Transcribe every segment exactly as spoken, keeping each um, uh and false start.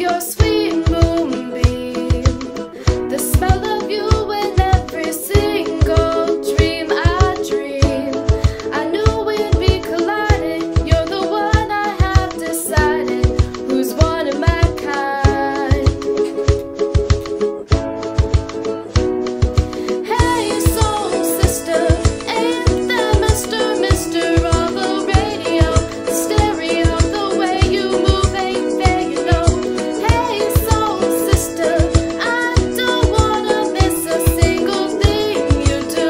your sweet moonbeam, the smell of you in every single dream I dream. I knew we'd be colliding. You're the one I have decided, who's one of my kind. Hey soul sister, ain't there Mister Mister on the radio, stereo, the way you move ain't fair, you know. Hey soul sister, I don't wanna miss a single thing you do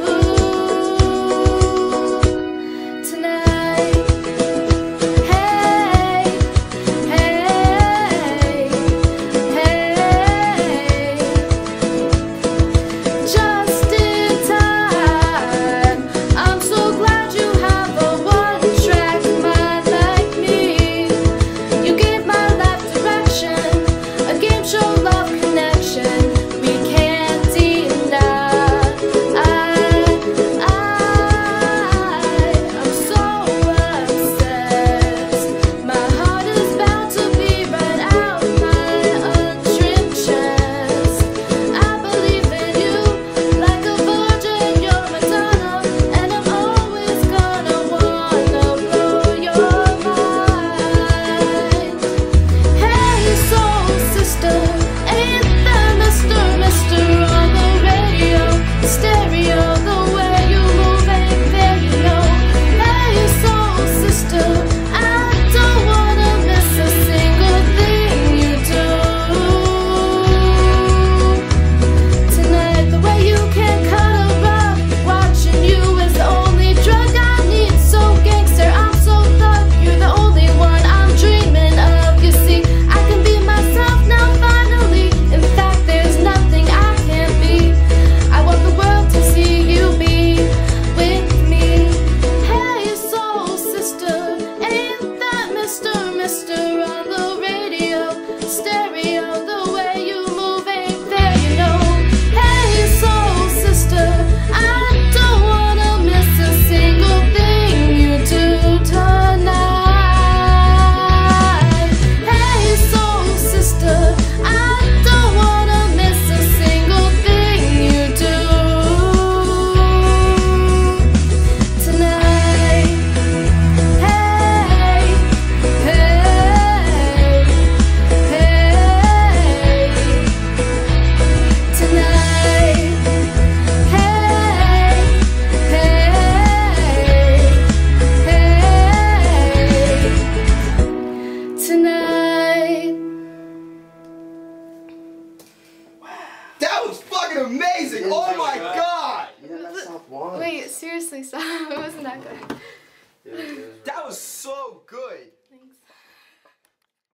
tonight. Hey, hey, hey, just in time. I'm so glad you have a one-track mind like me. You gave my life direction, a game show love connection we can't deny. I, I, I'm so obsessed. My heart is bound to be right out my untrimmed chest. I believe in you like a virgin, you're Madonna, and I'm always gonna wanna blow your mind. Hey soul sister, ain't there Mister Mister on the radio, stereo, the way you move ain't fair, you know. Hey soul sister, I don't wanna miss a single thing you do tonight. The way you can cuddle up, watching you is the only drug I need. So gangster, I'm so thug, you're the only one I'm dreaming of. You see, I can be myself now finally. In fact, there's nothing I can't be. I want the world to see you be with me. Hey soul sister, ain't that Mister Mister on the radio, stereo, the way you move ain't fair, you know. Hey soul sister, I don't wanna miss a single thing you do tonight. Hey soul sister, I don't wanna miss a single thing you do tonight. Hey, hey, hey, tonight. Hey, hey, hey, tonight. That was fucking amazing! Oh my god! Yeah, that's not one. Wait, seriously, stop. It wasn't that good. Yeah, it was- That was so good!